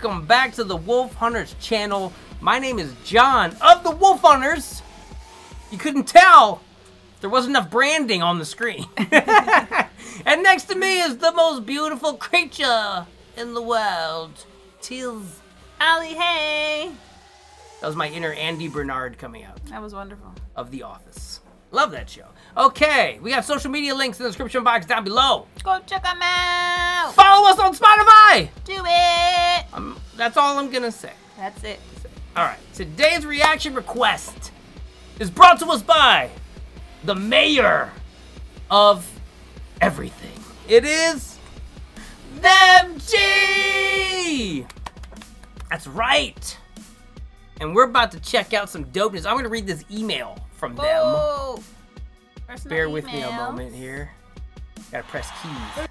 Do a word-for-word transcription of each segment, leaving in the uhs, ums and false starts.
welcome back to the Wolf HUnterZ channel. My name is John of the Wolf HUnterZ. You couldn't tell, there wasn't enough branding on the screen. And next to me is the most beautiful creature in the world, Tills. Allie, hey! That was my inner Andy Bernard coming out. That was wonderful. Of The Office. Love that show. Okay, we got social media links in the description box down below. Go check them out! Follow us on Spotify! Do it! Um, that's all I'm gonna say. That's it. Alright, today's reaction request is brought to us by the mayor of everything. It is M G! That's right! And we're about to check out some dopeness. I'm gonna read this email from them. Oh, bear with me a moment here. Gotta press keys.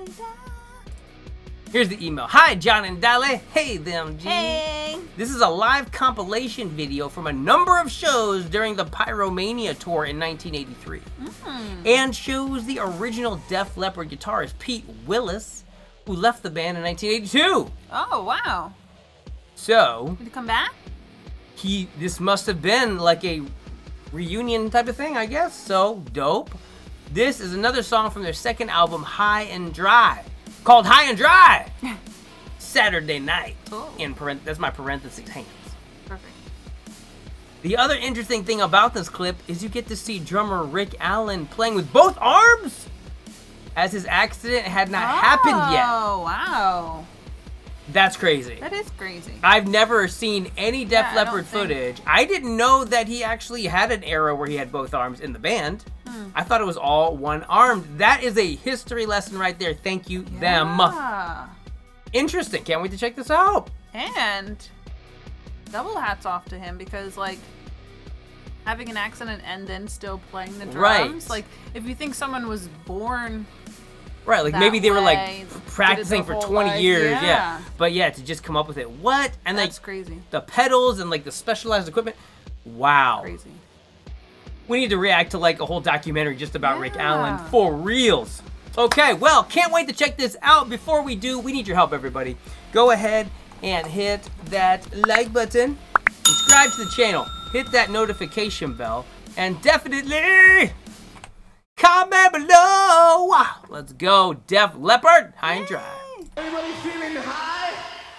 Here's the email. Hi, Jon and Dolly. Hey, them G. Hey. This is a live compilation video from a number of shows during the Pyromania tour in nineteen eighty-three. Mm. And shows the original Def Leppard guitarist Pete Willis, who left the band in nineteen eighty-two. Oh, wow. So, did he come back? He, this must have been like a reunion type of thing, I guess. So, dope. This is another song from their second album, High and Dry, called High and Dry. Saturday Night. Cool. In parent that's my parentheses hands. Perfect. The other interesting thing about this clip is you get to see drummer Rick Allen playing with both arms, as his accident had not oh, happened yet. Oh, wow. That's crazy. That is crazy. I've never seen any Def yeah, Leppard footage. I didn't know that he actually had an era where he had both arms in the band. Hmm. I thought it was all one armed. That is a history lesson right there. Thank you, yeah. them. Interesting. Can't wait to check this out. And double hats off to him, because like having an accident and then still playing the drums. Right. Like if you think someone was born Right, like that maybe they way, were like practicing for twenty life. years, yeah. yeah. But yeah, to just come up with it, what? And that's like crazy. The pedals and like the specialized equipment, wow. Crazy. We need to react to like a whole documentary just about yeah. Rick Allen for reals. Okay, well, can't wait to check this out. Before we do, we need your help, everybody. Go ahead and hit that like button, subscribe to the channel, hit that notification bell, and definitely comment below. Let's go, Def Leppard, High and Dry. Everybody feeling high?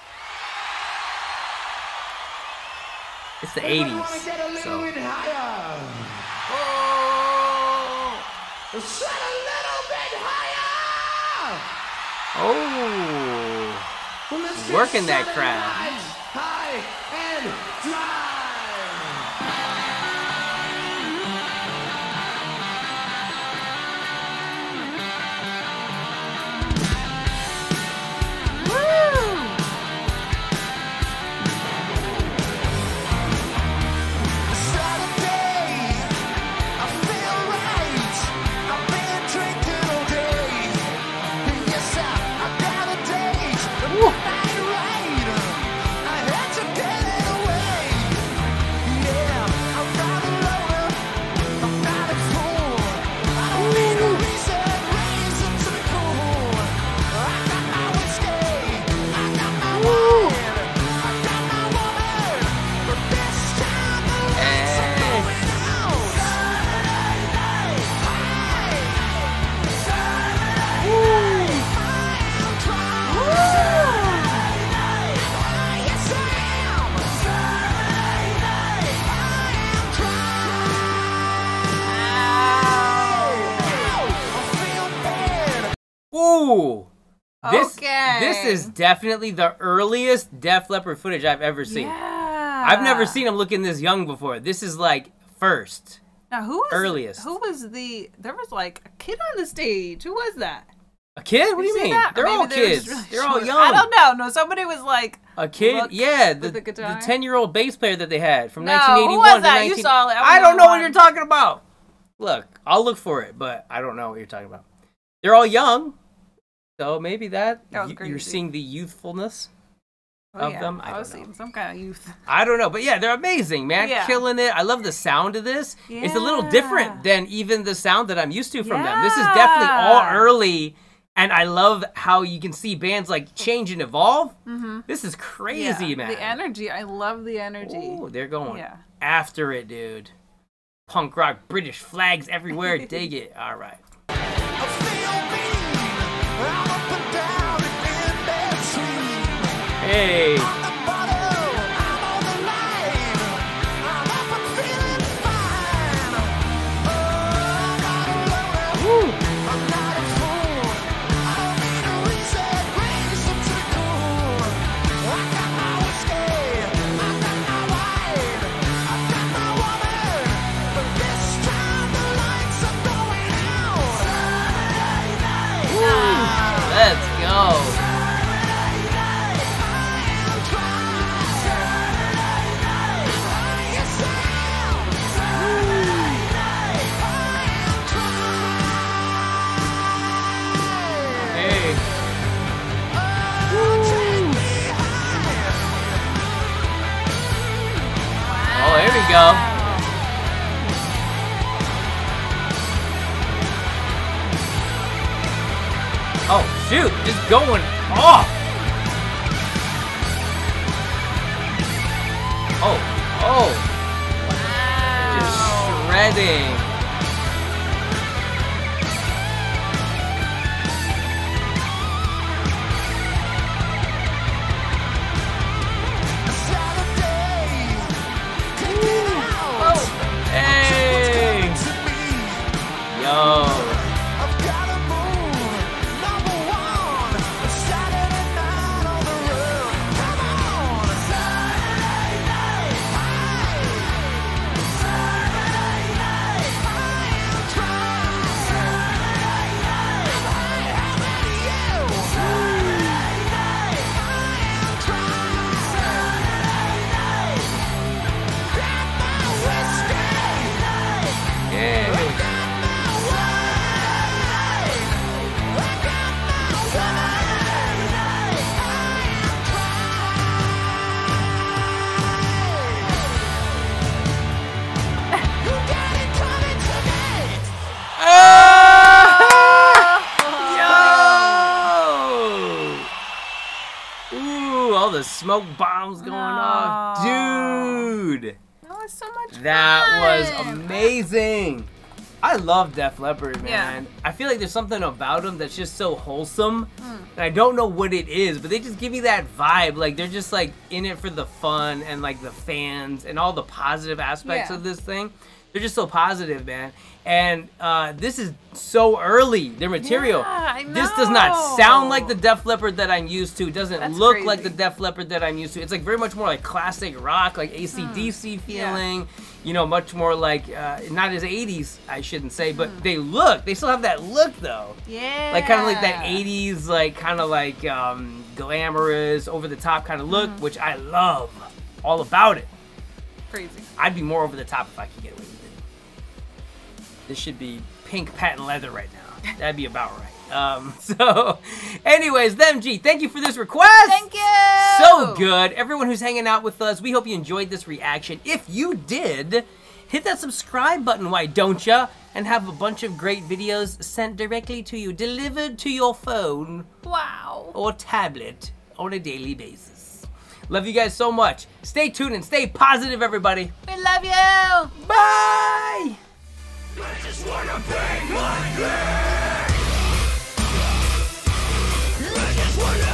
It's the Everybody eighties. wanna get a little So. bit higher? Oh. Shut a little bit higher! Oh. Well, let's get Working that Saturday crowd. night high and dry. Ooh, this, okay. this is definitely the earliest Def Leppard footage I've ever seen. Yeah. I've never seen him looking this young before. This is like first. Now who was earliest? Who was the? There was like a kid on the stage. Who was that? A kid? What do you mean? That? They're all they were kids. really They're all short. young. I don't know. No, somebody was like a kid. Yeah, the the guitar. the ten-year-old bass player that they had from no, nineteen eighty-one who was to that? nineteen. You saw it. I, I don't know what you're talking about. Look, I'll look for it, but I don't know what you're talking about. They're all young. So maybe that, that you, you're seeing the youthfulness oh, of yeah. them. I, I was don't know. seeing some kind of youth. I don't know, but yeah, they're amazing, man. Yeah. Killing it. I love the sound of this. Yeah. It's a little different than even the sound that I'm used to from yeah. them. This is definitely all early And I love how you can see bands like change and evolve. Mm-hmm. This is crazy, yeah, man. The energy. I love the energy. Ooh, they're going yeah. after it, dude. Punk rock, British flags everywhere. Dig it. All right. Hey. Woo. Let's go. Hey. Oh, here we go. Oh, shoot, just going off. Oh, oh. Wow. Just shredding. Oh. Hey. Yo. Smoke bombs going Aww. off. Dude. That was so much fun. That was amazing. I love Def Leppard, man. Yeah. I feel like there's something about them that's just so wholesome. Mm. And I don't know what it is, but they just give me that vibe. Like, they're just, like, in it for the fun and, like, the fans and all the positive aspects Yeah. of this thing. They're just so positive, man. And uh, this is so early, their material. Yeah, I This does not know. sound like the Def Leppard that I'm used to. It doesn't That's look crazy. like the Def Leppard that I'm used to. It's like very much more like classic rock, like A C D C Hmm. feeling. You know, much more like, uh, not as eighties, I shouldn't say, but they look, they still have that look though. Yeah. Like kind of like that eighties, like kind of like um, glamorous, over the top kind of look, Mm. which I love all about it. Crazy. I'd be more over the top if I could get away with it. This should be pink patent leather right now. That'd be about right. Um, so, anyways, them G, thank you for this request. Thank you. So good. Everyone who's hanging out with us, we hope you enjoyed this reaction. If you did, hit that subscribe button, why don't ya? And have a bunch of great videos sent directly to you, delivered to your phone Wow. or tablet on a daily basis. Love you guys so much. Stay tuned and stay positive, everybody. We love you. Bye. I just wanna bang my leg. I just wanna